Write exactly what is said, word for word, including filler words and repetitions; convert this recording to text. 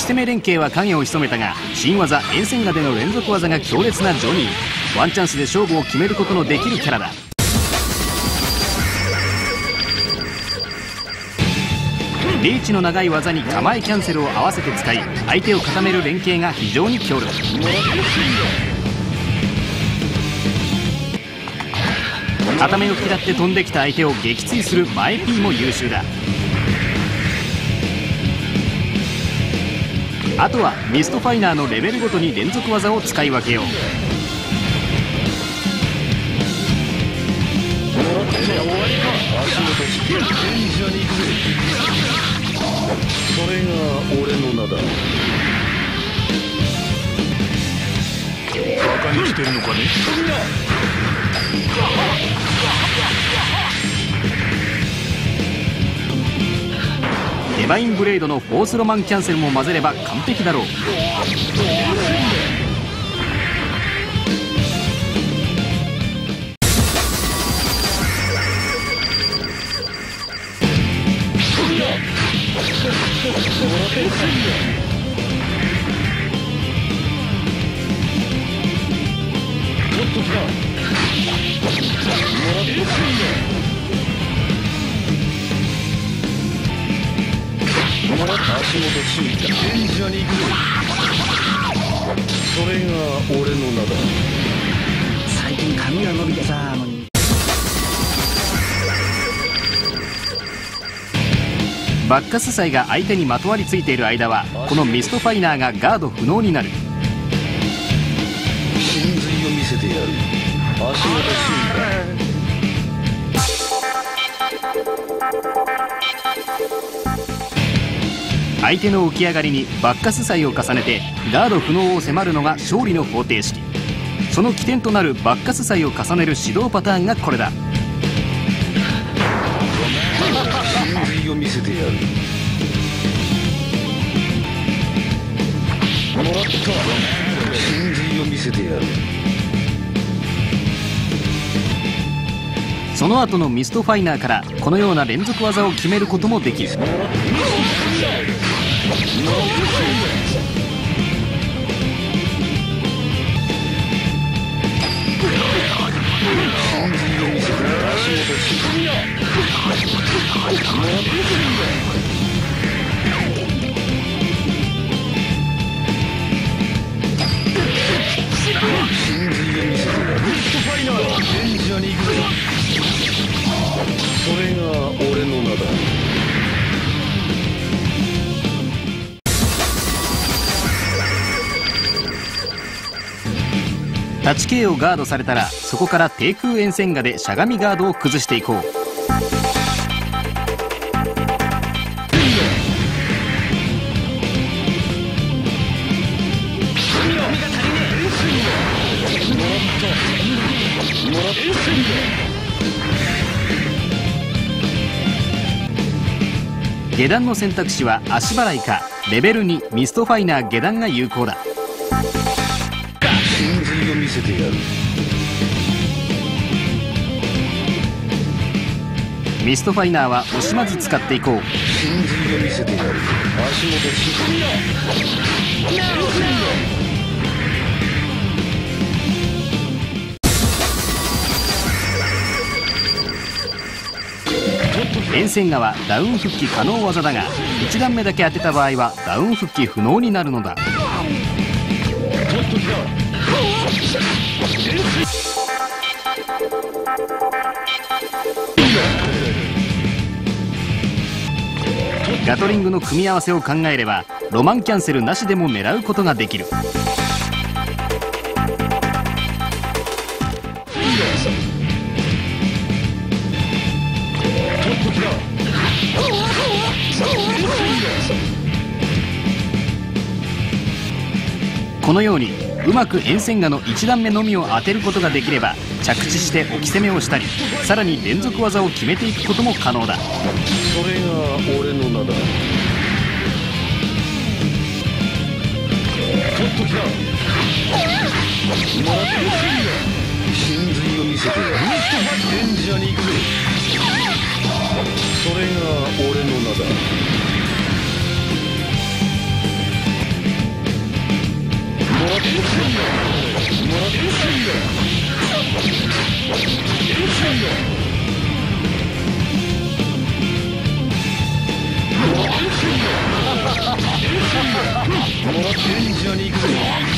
攻め連携は影を潜めたが、新技沿線画での連続技が強烈なジョニー。ワンチャンスで勝負を決めることのできるキャラだ。リーチの長い技に構えキャンセルを合わせて使い、相手を固める連携が非常に強力。片目を嫌って飛んできた相手を撃墜する前 P も優秀だ。あとはミストファイナーのレベルごとに連続技を使い分けよう。 それが俺の名だ。バカにしてるのかね。 デバインブレイドのフォースロマンキャンセルも混ぜれば完璧だろう。 足元ついた賢者に行く。それが俺の名だ。 最近髪が伸びてさ。 バッカス祭が相手にまとわりついている間は、このミストファイナーがガード不能になる。 真髄を見せてやる。足元ついた。 相手の浮き上がりにバッカス祭を重ねてガード不能を迫るのが勝利の方程式。その起点となるバッカス祭を重ねる指導パターンがこれだ。 真髄を見せてやる。もらった。真髄を見せてやる。 その後のミストファイナーからこのような連続技を決めることもできる。 それが俺の名だ。 立ち系をガードされたら、そこから低空沿線画でしゃがみガードを崩していこう。下段の選択肢は足払いかレベルにミストファイナー下段が有効だ。 真髄を見せてやる。 ミストファイナーは惜しまず使っていこう。 真髄を見せてやる。足元つ沿線側ダウン復帰可能技だが、いち段目だけ当てた場合はダウン復帰不能になるのだ。ガトリングの組み合わせを考えればロマンキャンセルなしでも狙うことができる。このようにうまく沿線画のいち段目のみを当てることができれば、着地して置き攻めをしたり、さらに連続技を決めていくことも可能だ。 それが俺の名だ。ちょっと来た。真髄を見せてやる。賢者に行くぜ。それが俺の名だ。 もらってんじゃねえか。